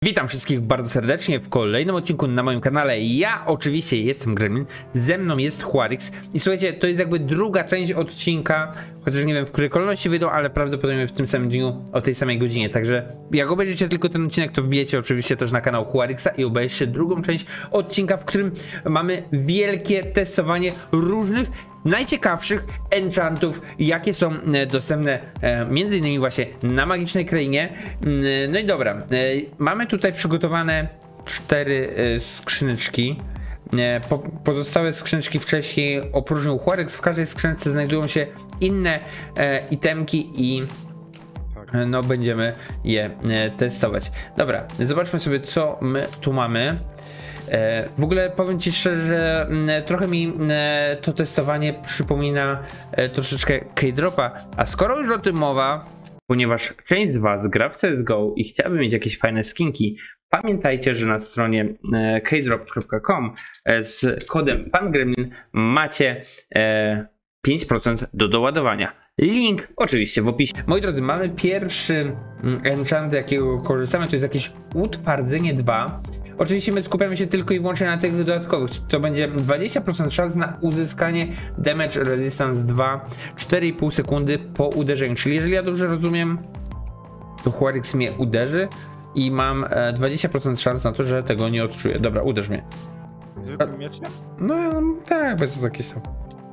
Witam wszystkich bardzo serdecznie w kolejnym odcinku na moim kanale. Ja oczywiście jestem Gremlin, ze mną jest Huarix i słuchajcie, to jest jakby druga część odcinka, chociaż nie wiem w której kolejności wyjdą, ale prawdopodobnie w tym samym dniu o tej samej godzinie, także jak obejrzycie tylko ten odcinek, to wbijecie oczywiście też na kanał Huarixa i obejrzycie drugą część odcinka, w którym mamy wielkie testowanie różnych najciekawszych enchantów, jakie są dostępne między innymi właśnie na Magicznej Krainie. No i dobra, mamy tutaj przygotowane 4 skrzyneczki. Pozostałe skrzyneczki wcześniej opróżnił Huarix. W każdej skrzynce znajdują się inne itemki i no będziemy je testować. Dobra, zobaczmy sobie, co my tu mamy. W ogóle powiem ci szczerze, że trochę mi to testowanie przypomina troszeczkę K-Dropa, a skoro już o tym mowa, ponieważ część z was gra w CSGO i chciałaby mieć jakieś fajne skinki, pamiętajcie, że na stronie kdrop.com z kodem PanGremlin macie 5% do doładowania. Link oczywiście w opisie. Moi drodzy, mamy pierwszy enchant, jakiego korzystamy, to jest jakieś utwardzenie 2. Oczywiście my skupiamy się tylko i wyłącznie na tych dodatkowych. To będzie 20% szans na uzyskanie Damage Resistance 2 4,5 sekundy po uderzeniu. Czyli jeżeli ja dobrze rozumiem, to Huarix mnie uderzy i mam 20% szans na to, że tego nie odczuję. Dobra, uderz mnie. Zwykłym mieczem? No tak, bez jakieś tam.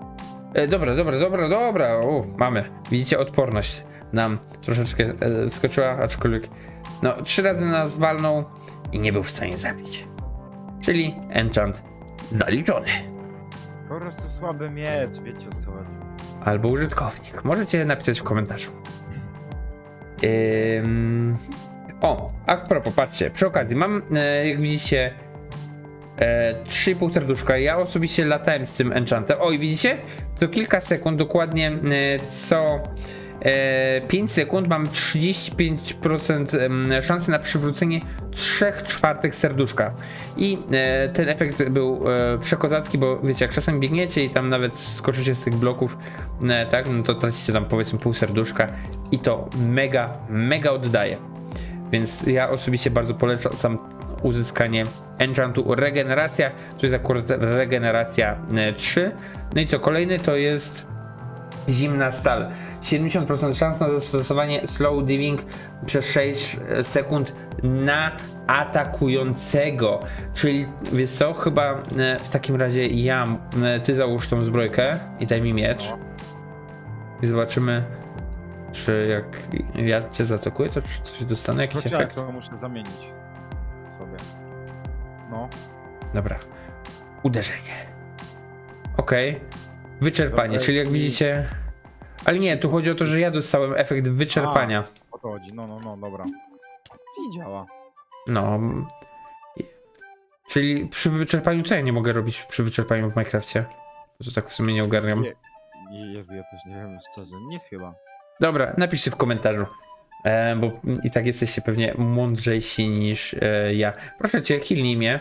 Dobra. Mamy. Widzicie, odporność nam troszeczkę wskoczyła, aczkolwiek no 3 razy nas walnął i nie był w stanie zabić. Czyli enchant zaliczony. Po prostu słaby miecz, wiecie o co chodzi. Albo użytkownik. Możecie napisać w komentarzu. O, a propos, patrzcie, przy okazji mam, jak widzicie, 3,5 serduszka. Ja osobiście latałem z tym enchantem. O, i widzicie? Co kilka sekund, dokładnie co 5 sekund mam 35% szansy na przywrócenie 3/4 serduszka. I ten efekt był przekozacki, bo wiecie, jak czasem biegniecie i tam nawet skoczycie z tych bloków, tak, no to tracicie tam powiedzmy pół serduszka i to mega oddaje. Więc ja osobiście bardzo polecam uzyskanie enchantu regeneracja. To jest akurat regeneracja 3. No i co kolejny to jest zimna stal. 70% szans na zastosowanie slow diving przez 6 sekund na atakującego. Czyli wiesz co, chyba w takim razie ty załóż tą zbrojkę i daj mi miecz. I zobaczymy, czy jak ja cię zaatakuję, to czy coś dostanę, jakiś efekt? To muszę zamienić sobie. No. Dobra. Uderzenie. Okej. Wyczerpanie, czyli jak widzicie... Ale nie, tu chodzi o to, że ja dostałem efekt wyczerpania. O to chodzi, no, dobra. I działa. No. Czyli przy wyczerpaniu co ja nie mogę robić przy wyczerpaniu w Minecrafcie? To tak w sumie nie ogarniam. Jezu, ja też nie wiem szczerze, nic chyba. Dobra, napiszcie w komentarzu. Bo i tak jesteście pewnie mądrzejsi niż ja. Proszę cię, healnij mnie.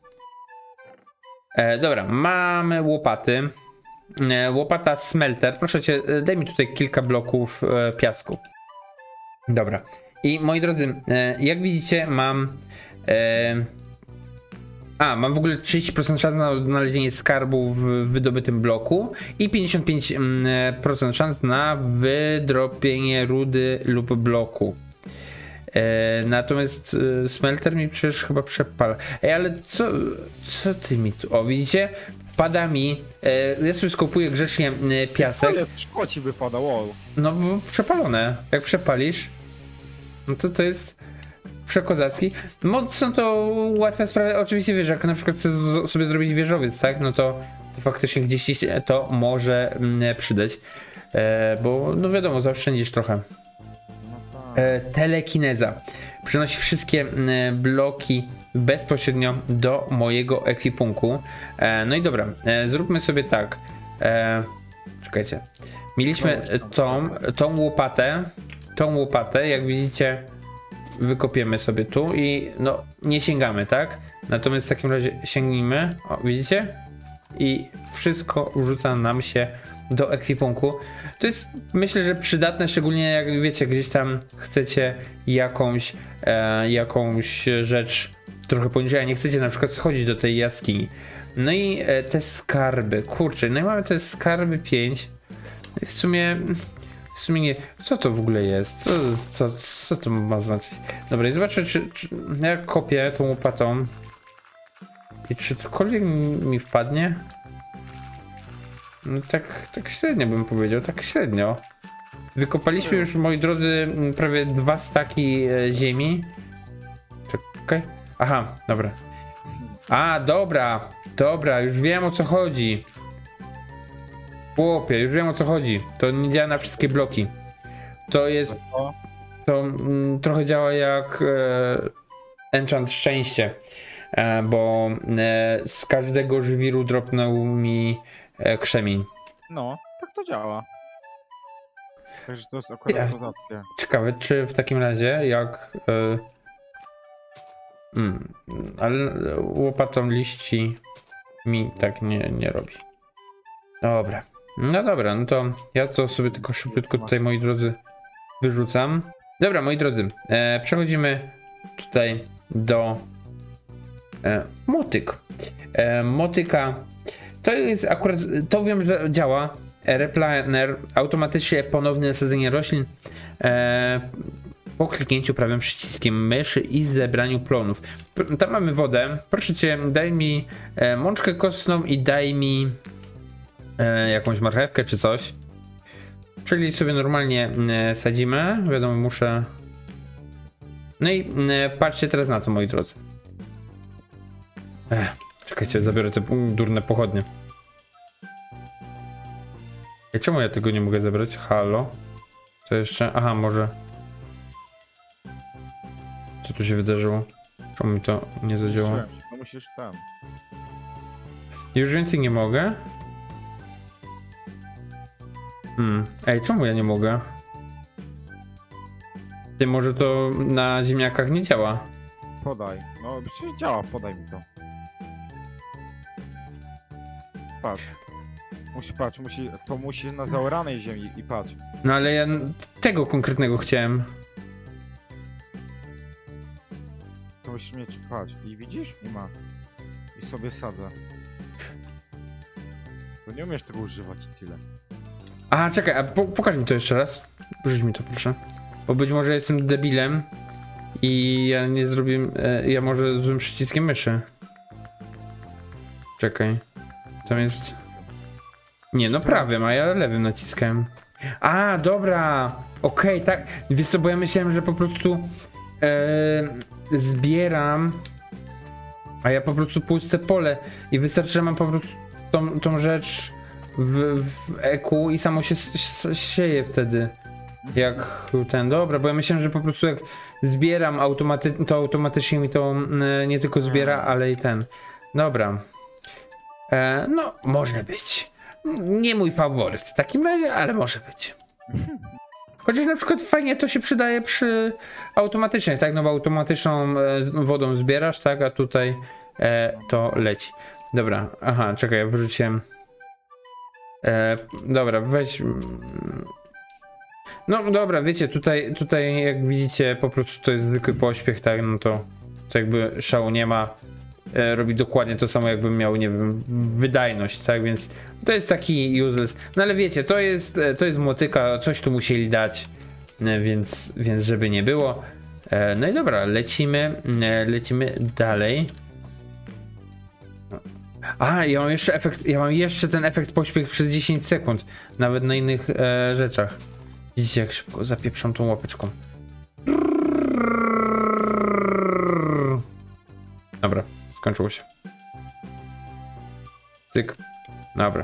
Dobra, mamy łopaty. Łopata smelter. Proszę cię, daj mi tutaj kilka bloków piasku. Dobra. I moi drodzy, jak widzicie, mam mam w ogóle 30% szans na odnalezienie skarbu w wydobytym bloku i 55% szans na wydropienie rudy lub bloku. Natomiast smelter mi przecież chyba przepala. Ej, ale co ty mi tu... O, widzicie? Wpada mi... ja sobie skopuję grzecznie piasek. Ale szkło ci wypada, wow. No bo przepalone. Jak przepalisz, no to jest przekozacki. Są to łatwe sprawy. Oczywiście wiesz, jak na przykład chcesz sobie zrobić wieżowiec, tak? No to faktycznie gdzieś ci to może przydać. Bo no wiadomo, zaoszczędzisz trochę. Telekineza. Przenosi wszystkie bloki bezpośrednio do mojego ekwipunku. No i dobra, zróbmy sobie tak. Czekajcie. Mieliśmy tą łopatę, jak widzicie, wykopiemy sobie tu i no nie sięgamy, tak? Natomiast w takim razie sięgnijmy, o widzicie? I wszystko rzuca nam się do ekwipunku. To jest, myślę, że przydatne, szczególnie jak wiecie, gdzieś tam chcecie jakąś rzecz trochę poniżej, a nie chcecie na przykład schodzić do tej jaskini. No i te skarby, kurczę, no i mamy te skarby 5. I w sumie nie, co to w ogóle jest? Co to ma znaczyć? Dobra, i zobaczę, czy ja kopię tą łopatą i czy cokolwiek mi wpadnie? No tak średnio bym powiedział, tak średnio. Wykopaliśmy już, moi drodzy, prawie 2 staki ziemi. Czekaj. Aha, dobra. A, dobra, już wiem, o co chodzi. Chłopie, już wiem, o co chodzi. To nie działa na wszystkie bloki. To jest... To trochę działa jak enchant szczęście. Bo z każdego żwiru dropnął mi krzemień. No, tak to działa. Także to jest akurat dodatnie. Ciekawe, czy w takim razie jak... ale łopatą liści mi tak nie robi. Dobra. No dobra, no to ja to sobie tylko szybciutko tutaj, moi drodzy, wyrzucam. Dobra, moi drodzy, przechodzimy tutaj do motyk. Motyka to jest akurat, to wiem, że działa. Replaner, automatycznie ponowne nasadzenie roślin po kliknięciu prawym przyciskiem myszy i zebraniu plonów. Tam mamy wodę. Proszę cię, daj mi mączkę kostną i daj mi jakąś marchewkę czy coś. Czyli sobie normalnie sadzimy. Wiadomo, muszę... No i patrzcie teraz na to, moi drodzy. Czekajcie, zabiorę te durne pochodnie. Czemu ja tego nie mogę zebrać? Halo? Co jeszcze? Aha, może... Co tu się wydarzyło? Czemu mi to nie zadziałało? No musisz tam. Już więcej nie mogę? Ej, czemu ja nie mogę? Ty, może to na ziemniakach nie działa? Podaj. No przecież działa, podaj mi to. Patrz. Musi na zaoranej ziemi i patrz. No ale ja tego konkretnego chciałem. To musisz mieć, patrz. I widzisz? Nie ma. I sobie sadzę. To nie umiesz tego używać tyle. A, czekaj, a pokaż mi to jeszcze raz. Rzuć mi to, proszę. Bo być może jestem debilem i ja nie zrobiłem, ja może złym przyciskiem myszy. Czekaj. Tam jest... Nie, no prawym, a ja lewym naciskałem. A, dobra. Okej, tak. Wiesz co, bo ja myślałem, że po prostu zbieram, a ja po prostu puszczę pole i wystarczy, że mam po prostu tą rzecz w EQ i samo się sieje wtedy. Jak ten, dobra, bo ja myślałem, że po prostu jak zbieram to automatycznie mi to nie tylko zbiera, ale i ten. Dobra. No, może być. Nie mój faworyt w takim razie, ale może być. Chociaż na przykład fajnie to się przydaje przy automatycznej, tak? No bo automatyczną wodą zbierasz, tak? A tutaj to leci. Dobra, aha, czekaj, ja wyrzuciłem. Dobra, weź. No dobra, wiecie, tutaj jak widzicie, po prostu to jest zwykły pośpiech, tak? No to jakby szału nie ma. Robi dokładnie to samo, jakbym miał, nie wiem, wydajność, tak? Więc to jest taki useless. No ale wiecie, to jest motyka, coś tu musieli dać, więc żeby nie było. No i dobra, lecimy dalej. A, ja mam jeszcze ten efekt pośpiech przez 10 sekund, nawet na innych rzeczach. Widzicie, jak szybko zapieprzam tą łapeczką. Dobra, skończyło się. Tyk. Dobra.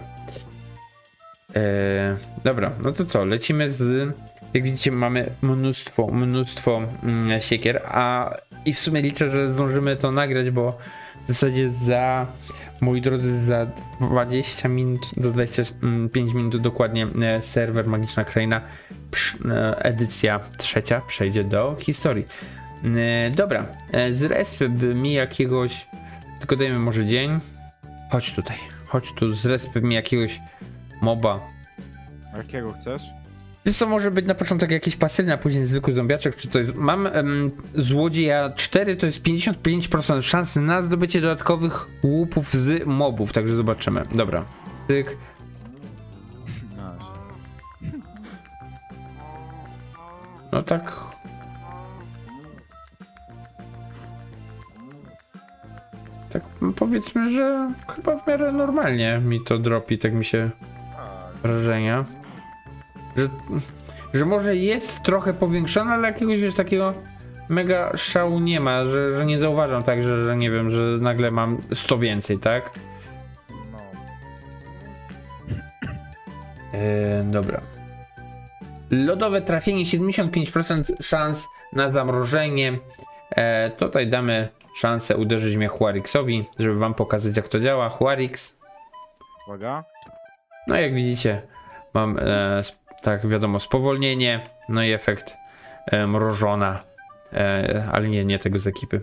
Dobra, no to co? Lecimy z... Jak widzicie, mamy mnóstwo siekier, i w sumie liczę, że zdążymy to nagrać, bo w zasadzie moi drodzy, za 20 minut do 25 minut dokładnie serwer Magiczna Kraina, edycja 3 przejdzie do historii. Dobra, zresp mi jakiegoś, tylko dajmy może dzień. Chodź tu, zresp mi jakiegoś moba A jakiego chcesz? Wiesz co, może być na początek jakiś pasywny, a później zwykły zombiaczek, czy coś. Mam złodzieja 4, to jest 55% szans na zdobycie dodatkowych łupów z mobów, także zobaczymy. Dobra, tyk. Masz. No tak. Tak powiedzmy, że chyba w miarę normalnie mi to dropi, tak mi się wrażenia. Że może jest trochę powiększone, ale jakiegoś już takiego mega szału nie ma, że nie zauważam tak, że nie wiem, że nagle mam 100 więcej, tak? No. Dobra. Lodowe trafienie, 75% szans na zamrożenie. Tutaj damy szansę uderzyć mnie Huarixowi, żeby wam pokazać, jak to działa. Huarix. Uwaga. No jak widzicie, mam tak wiadomo spowolnienie, no i efekt mrożona, ale nie tego z ekipy.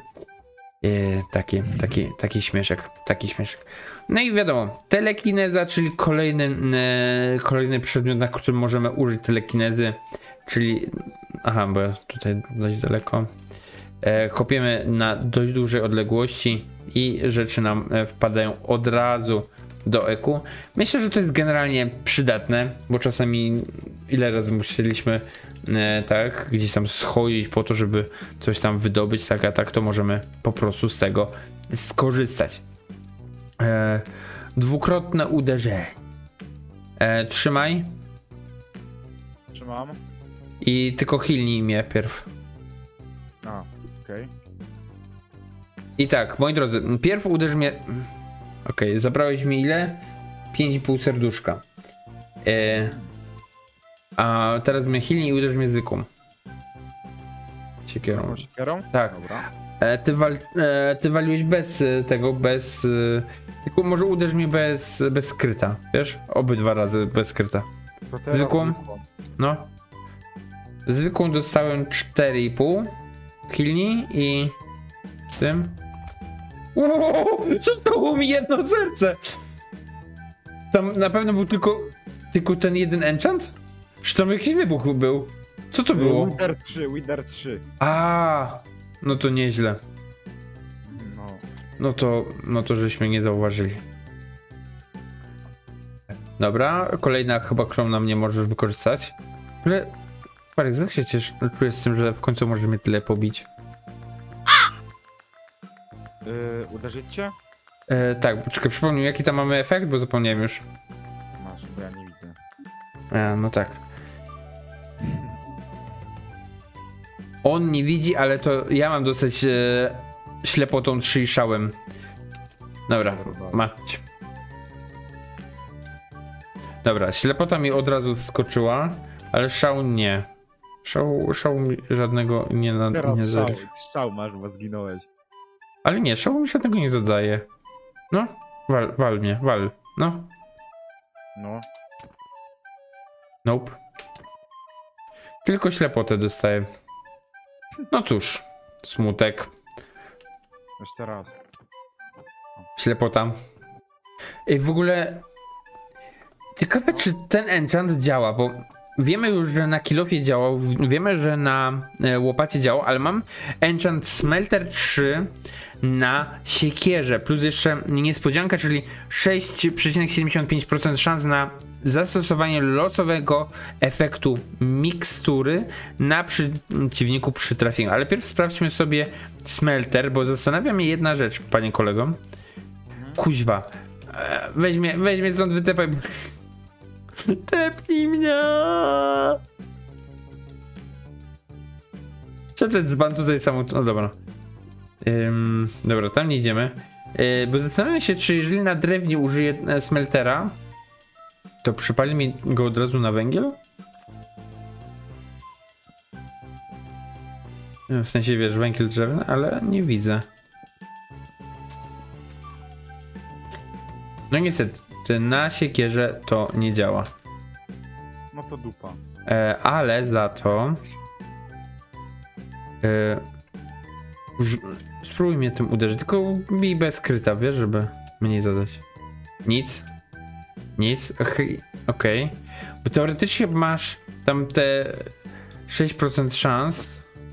Taki śmieszek, No i wiadomo, telekineza, czyli kolejny przedmiot, na którym możemy użyć telekinezy, czyli, aha, bo ja tutaj dość daleko, kopiemy na dość dużej odległości i rzeczy nam wpadają od razu do eku. Myślę, że to jest generalnie przydatne, bo czasami ile razy musieliśmy tak gdzieś tam schodzić po to, żeby coś tam wydobyć, tak, a tak to możemy po prostu z tego skorzystać. Dwukrotne uderzenie. Trzymaj Trzymam. i tylko healnij mnie pierw. A, okej. I tak, moi drodzy, pierw uderz mnie. Okej, zabrałeś mi ile? 5,5 serduszka. A teraz mnie healnij i uderz mnie zwykłą siekierą. Taką siekierą? Tak. Dobra. Ty waliłeś bez tego, bez... Tylko może uderz mnie bez skryta, wiesz? Obydwa razy bez skryta. To teraz Zwykłą? No. Zwykłą dostałem 4,5. Healnij i... tym... Zostało mi jedno serce! Tam na pewno był tylko ten jeden enchant? Czy tam jakiś wybuch był? Co to było? Wither 3. A, no to nieźle. No. No to żeśmy nie zauważyli. Dobra, kolejna chyba, którą na mnie możesz wykorzystać. Ale... Parek, jak się czujesz z tym, że w końcu może mnie tyle pobić? Uderzyć cię? Tak, poczekaj, przypomnij, jaki tam mamy efekt, bo zapomniałem już. Masz, bo ja nie widzę. No tak. On nie widzi, ale to ja mam dosyć ślepotą 3 i szałem. Dobra, mać. Dobra, ślepota mi od razu wskoczyła, ale szał nie. Szału mi żadnego nie zadaje. Strzał masz, bo zginąłeś. Ale nie, szału mi żadnego nie zadaje. No, wal mnie, wal. No. No. Nope. Tylko ślepotę dostaję. No cóż, smutek. Jeszcze raz. Ślepota. I w ogóle ciekawe, czy ten enchant działa, bo wiemy już, że na kilofie działał, wiemy, że na łopacie działał, ale mam enchant Smelter 3 na siekierze, plus jeszcze niespodzianka, czyli 6,75% szans na zastosowanie losowego efektu mikstury na przeciwniku przy trafieniu. Ale pierw sprawdźmy sobie Smelter, bo zastanawia mnie jedna rzecz, panie kolego. Kuźwa. Weź mnie stąd, wytepaj. Tepnij mnie. Co ten dzban tutaj samo... No dobra. Dobra, tam nie idziemy. Bo zastanawiam się, czy jeżeli na drewnie użyję smeltera, to przypali mi go od razu na węgiel? W sensie, wiesz, węgiel drzewny, ale nie widzę. No niestety, na siekierze to nie działa. No to dupa. Ale za to... spróbuj mnie tym uderzyć, tylko bij bez skryta, wiesz, żeby mniej zadać. Nic. Okej. Bo teoretycznie masz tam te 6% szans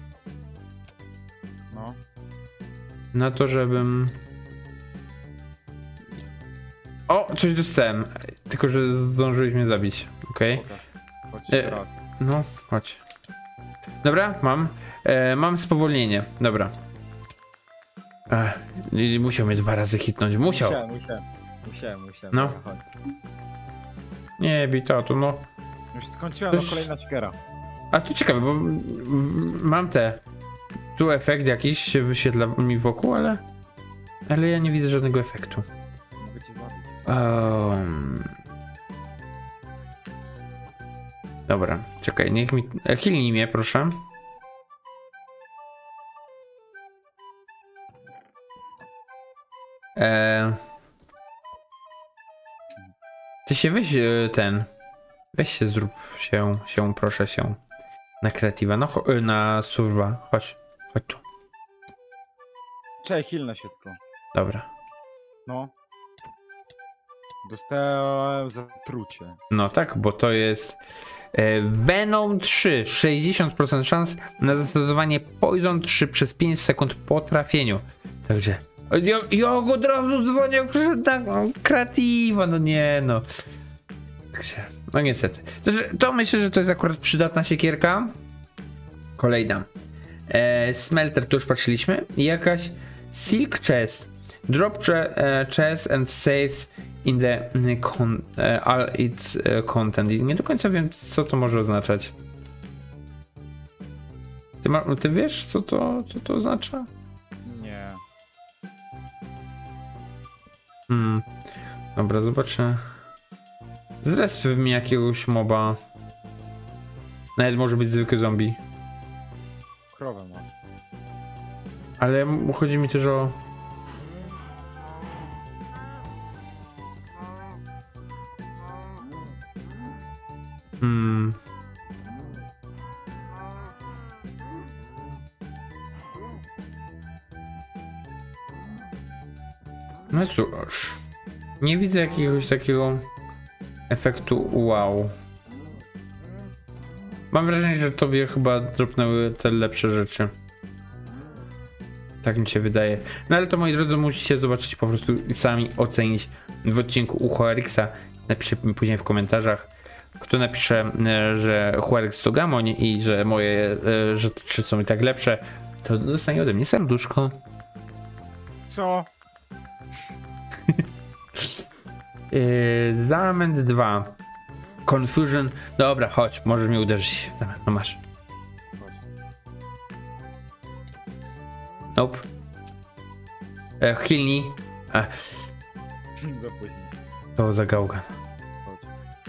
No. na to, żebym... O, coś dostałem. Tylko, że zdążyłeś mnie zabić. Okej. Pokaż. Chodź jeszcze raz. No, chodź. Dobra, mam. Mam spowolnienie. Dobra. Musiał mnie 2 razy hitnąć. Musiał. Musiałem. No. Dobra, chodź. Nie, bij to, no. Już skończyłem, no Coś- kolejna siekiera. A to ciekawe, bo mam te... Tu efekt jakiś się wyświetla mi wokół, ale... Ale ja nie widzę żadnego efektu. Mogę cię zabić. Dobra, czekaj, niech mi... Healnij mnie, proszę. Ty się weź ten... Weź się zrób się, proszę się. Na kreatywa, no na surwa. Chodź tu. Czekaj, healnę się tylko. Dobra. No. Dostałem zatrucie. No tak, bo to jest Venom 3. 60% szans na zastosowanie Poison 3 przez 5 sekund po trafieniu. Także... Ja od razu dzwonię, przyszedł tak, kreatywa, no nie no. Także, no niestety. To myślę, że to jest akurat przydatna siekierka. Kolejna. Smelter, tu już patrzyliśmy. I jakaś Silk Chest. Drop chest and saves in the all its content. I nie do końca wiem, co to może oznaczać. Ty wiesz, co to oznacza? Nie. Dobra, zobaczę. Zresztą mi jakiegoś moba. Nawet może być zwykły zombie. Krowę mam. Ale chodzi mi też o... No cóż. Nie widzę jakiegoś takiego efektu wow. Mam wrażenie, że tobie chyba dropnęły te lepsze rzeczy. Tak mi się wydaje. No ale to, moi drodzy, musicie zobaczyć po prostu i sami ocenić w odcinku u Huarixa. Napiszę mi później w komentarzach. Kto napisze, że Huarix to gamoń i że moje rzeczy są i tak lepsze, to dostanie ode mnie serduszko. Co? Lament 2. Confusion. Dobra, chodź, możesz mnie uderzyć. Dobra, no masz. Chodź. Nope. Healnij. Za później. To za gałgan. Chodź.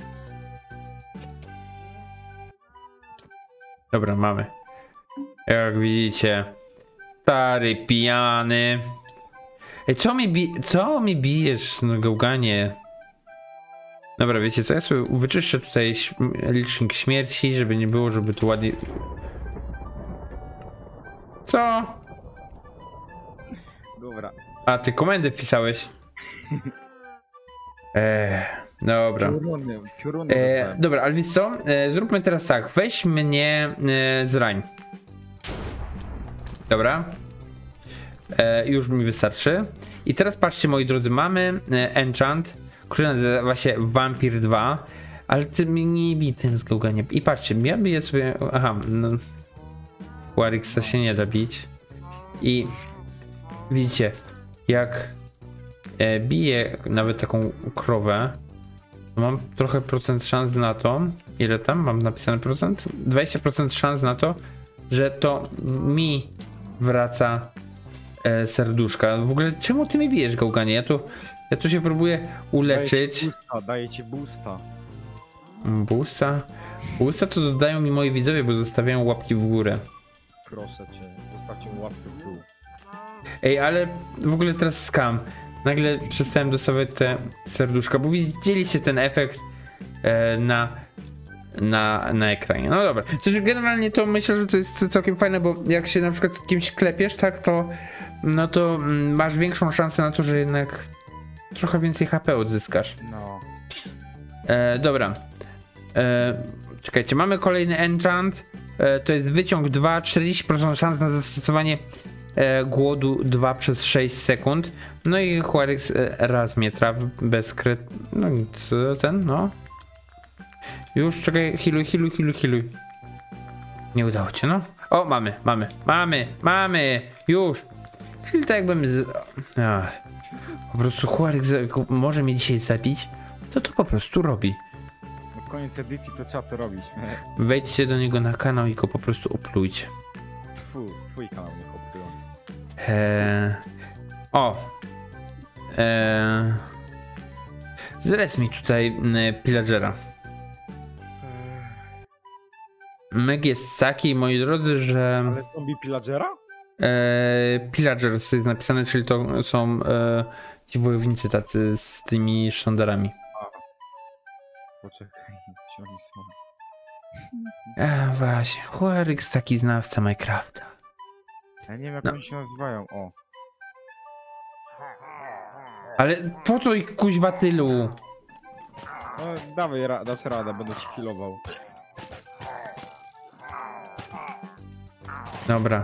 Dobra, mamy. Jak widzicie, stary pijany. Ej, co mi bijesz na gałganie? Dobra, wiecie co, ja sobie wyczyszczę tutaj licznik śmierci, żeby nie było, żeby tu ładnie... Co? Dobra. A, ty komendy wpisałeś? Dobra. Pioruny dostałem. Dobra, ale wiesz co? Zróbmy teraz tak, weź mnie zrań. Dobra. Już mi wystarczy. I teraz patrzcie, moi drodzy, mamy enchant, który nazywa się Vampir 2, ale ty mi nie bij tym z gałgania. I patrzcie, ja biję sobie... Aha, no... Huarixa się nie da bić. I widzicie, jak biję nawet taką krowę, to mam trochę procent szans na to. Ile tam mam napisane procent? 20% szans na to, że to mi wraca serduszka. W ogóle czemu ty mi bijesz, gałganie? Ja tu się próbuję uleczyć. Daję ci boosta. Boosta? Boosta to dodają mi moi widzowie, bo zostawiają łapki w górę. Proszę cię, zostawcie mu łapkę w dół. Ej, ale w ogóle teraz skam. Nagle przestałem dostawać te serduszka, bo widzieliście ten efekt na ekranie. No dobra. Przecież generalnie to myślę, że to jest całkiem fajne, bo jak się na przykład z kimś klepiesz, tak, to no to masz większą szansę na to, że jednak trochę więcej HP odzyskasz. No. Dobra. Czekajcie, mamy kolejny enchant. To jest wyciąg 2, 40% szans na zastosowanie głodu 2 przez 6 sekund. No i Huarix raz mnie trafi bez kret... No co ten, no. Już, czekaj, healuj. Nie udało się, no. O, mamy, już. Czyli tak jakbym po prostu Huarix może mnie dzisiaj zabić, to po prostu robi. Na koniec edycji to trzeba to robić. Wejdźcie do niego na kanał i go po prostu oplujcie. Twój kanał nie oplują. Zrez mi tutaj pillagera. Meg jest taki, moi drodzy, że... Ale zombie pillagera? Pillagers jest napisane, czyli to są ci wojownicy tacy z tymi sztandarami. Poczekaj, gdzie oni są? Właśnie, Huarix taki znawca Minecrafta. Ja nie wiem jak oni się nazywają, o. Ale po co ich kuźwa tylu? No dawaj, dasz radę, będę ci killował. Dobra.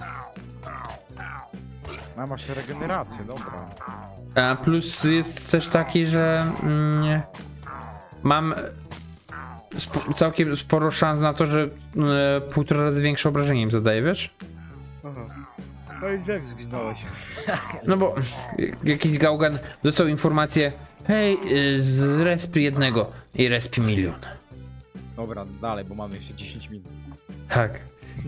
A masz regenerację, dobra. A plus jest też taki, że mam całkiem sporo szans na to, że 1,5 razy większe obrażenie im zadaje, wiesz? Aha. No i jak zginąłeś? No bo jakiś gałgan dostał informację: hej, zrespi jednego i respi milion. Dobra, dalej, bo mamy jeszcze 10 minut. Tak.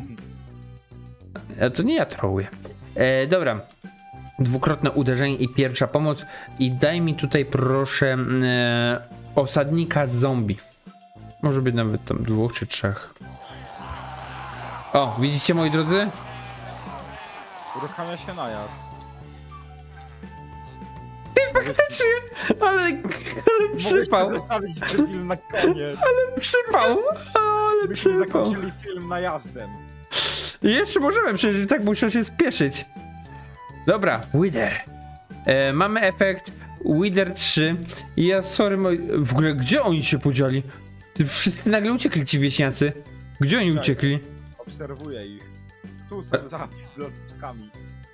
To nie ja trołuję. Dobra. Dwukrotne uderzenie i pierwsza pomoc. I daj mi tutaj proszę osadnika zombie. Może być nawet tam 2 czy 3. O, widzicie, moi drodzy? Uruchamia się najazd. Faktycznie! Ale przypał! Mogę zostawić ten film na koniec. Przypał! Ale Byśmy przypał! zakończyli film najazdem. Jeszcze możemy, przecież tak muszę się spieszyć. Dobra, Wither. Mamy efekt Wither 3. I ja, sorry, w ogóle gdzie oni się podzieli? Wszyscy nagle uciekli, ci wieśniacy. Gdzie oni uciekli? Obserwuję ich. Tu są za loczkami.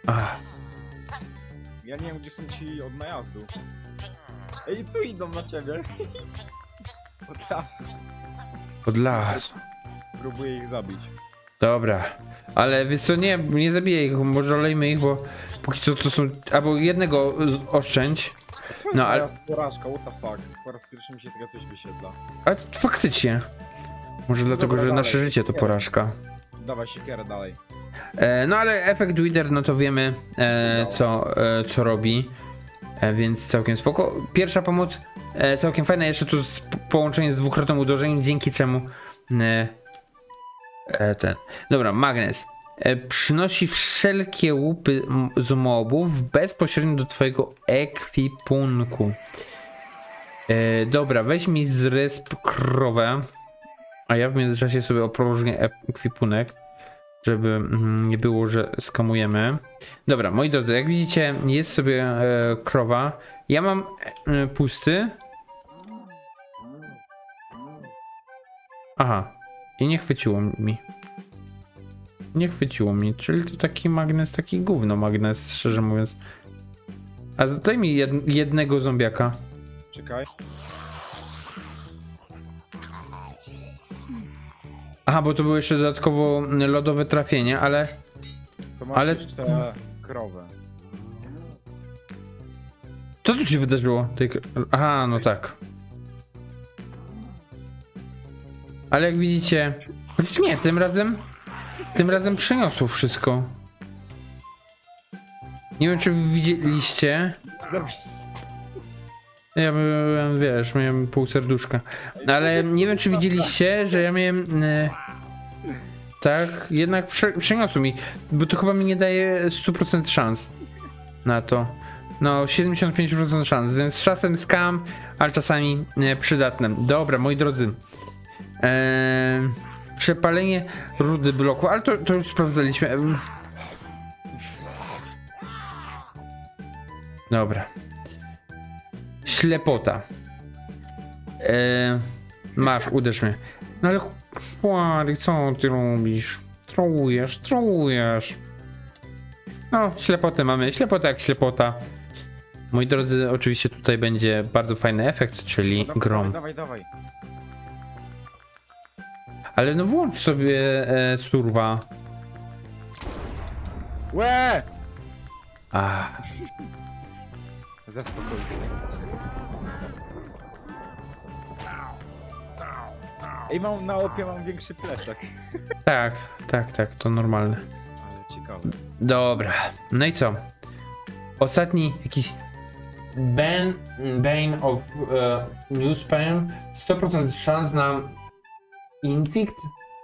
Ja nie wiem, gdzie są ci od najazdu. Ej, tu idą na ciebie. Od lasu. Od lasu. Próbuję ich zabić. Dobra. Ale wiesz co, nie zabiję ich, może olejmy ich, bo póki co to są... Albo jednego oszczędź. Co jest najazd porażka, what the fuck? Po raz pierwszy mi się tego coś wysiedla. A faktycznie. Może dlatego, Dobra, że dalej. nasze życie to porażka. Dawaj siekierę dalej. No ale efekt Wither, no to wiemy co robi, więc całkiem spoko. Pierwsza pomoc całkiem fajna, jeszcze tu połączenie z dwukrotnym uderzeniem, dzięki czemu Dobra, magnes. Przynosi wszelkie łupy z mobów bezpośrednio do twojego ekwipunku. Dobra, weź mi zresp krowę, a ja w międzyczasie sobie opróżnię ekwipunek, żeby nie było, że skamujemy. Dobra, moi drodzy, jak widzicie, jest sobie krowa. Ja mam pusty. Aha, i nie chwyciło mi. Nie chwyciło mi, czyli to taki magnes, taki gówno magnes, szczerze mówiąc. A daj mi jednego zombiaka. Czekaj. Aha, bo to było jeszcze dodatkowo lodowe trafienie, ale... To masz jeszcze krowę. Co tu się wydarzyło? Aha, no tak. Ale jak widzicie... Chociaż nie, tym razem przeniosło wszystko. Nie wiem, czy widzieliście. Ja byłem, wiesz, miałem pół serduszka. Ale nie wiem, czy widzieliście, że ja miałem... Tak, jednak przeniosło mi. Bo to chyba mi nie daje 100% szans na to. No, 75% szans, więc czasem scam, ale czasami przydatne. Dobra, moi drodzy. Przepalenie rudy bloku, ale to już sprawdzaliśmy. Dobra. Ślepota. Masz, uderz mnie. No ale Huarik, co ty robisz? Trołujesz. No, ślepotę mamy, ślepota jak ślepota. Moi drodzy, oczywiście tutaj będzie bardzo fajny efekt, czyli Dawaj, grom. Dawaj. Ale no włącz sobie surwa. Łe! Zaspokój się. Ej, na opie mam większy plecak. Tak, to normalne. Ale ciekawe. Dobra, no i co? Ostatni jakiś Bane of New Spam. 100% szans na Inflict.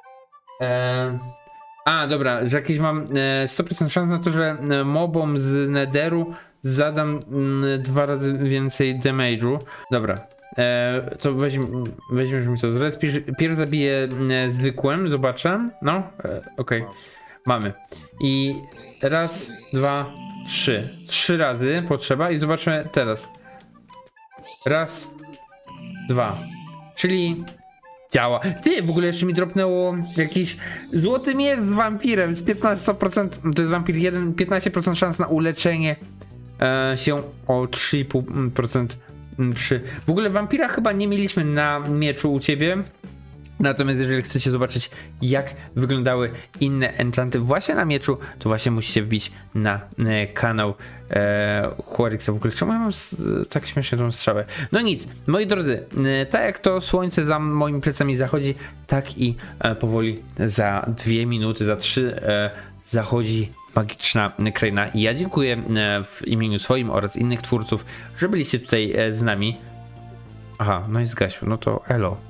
Dobra, że jakieś mam 100% szans na to, że mobom z Netheru zadam 2 razy więcej damage'u. Dobra, to weźmiesz mi to z pierw zabiję zwykłym, zobaczę. No, okej. Mamy. I raz, 2, 3. 3 razy potrzeba i zobaczmy teraz. Raz, 2. Czyli działa. Ty, w ogóle jeszcze mi dropnęło jakiś złoty miecz z wampirem z 15%, to jest wampir 1, 15% szans na uleczenie się o 3,5% przy... W ogóle wampira chyba nie mieliśmy na mieczu u ciebie. Natomiast jeżeli chcecie zobaczyć, jak wyglądały inne enchanty właśnie na mieczu, to właśnie musicie wbić na kanał Huarixa. W ogóle czemu ja mam tak śmiesznie tą strzałę? No nic, moi drodzy, tak jak to słońce za moimi plecami zachodzi, tak i powoli za 2 minuty, za 3 zachodzi magiczna kraina. I ja dziękuję w imieniu swoim oraz innych twórców, że byliście tutaj z nami. Aha, no i zgasił, no to elo.